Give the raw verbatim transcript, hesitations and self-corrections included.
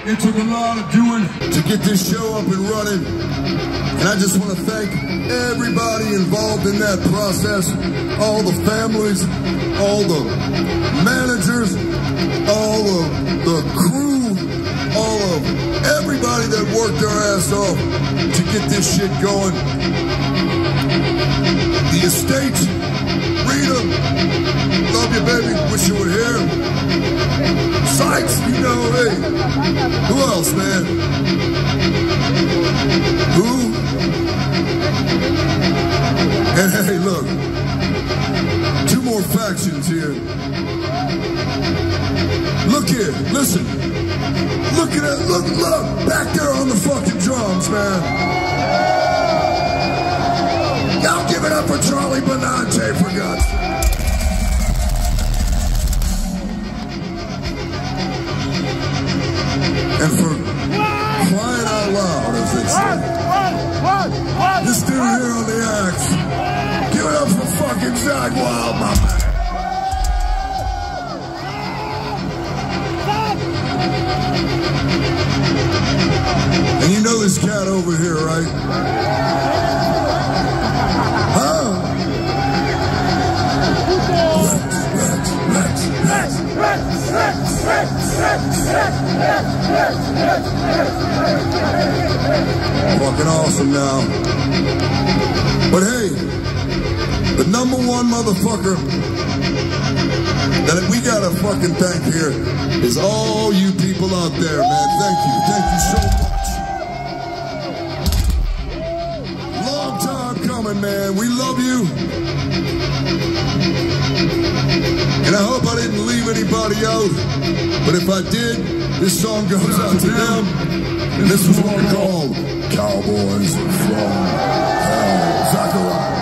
It took a lot of doing to get this show up and running. And I just want to thank everybody involved in that process, all the families, all the managers, all of the crew, all of everybody that worked their ass off to get this shit going. The estate, Rita, love you, baby, wish you were here. Sykes, you know, hey, who else, man? Who? And hey, look, two more factions here. Look here, listen. Look at it, look, look, back there on the fucking drums, man. Y'all give it up for Charlie Benante, for God's sake. And for crying out loud, as they say. This dude here on the axe. Give it up for fucking Zach Wild, my man. And you know this cat over here, right? Huh? Rex, Rex, Rex, Rex, Rex, Rex, Rex, Rex, Rex, Rex, Rex. Fucking awesome now. But hey, the number one motherfucker that we gotta fucking thank here is all you people out there, man. Thank you. Thank you so much. Long time coming, man. We love you. And I hope I didn't leave anybody out. But if I did, this song goes out to them. And this is what we call Cowboys from Hell. Zachariah.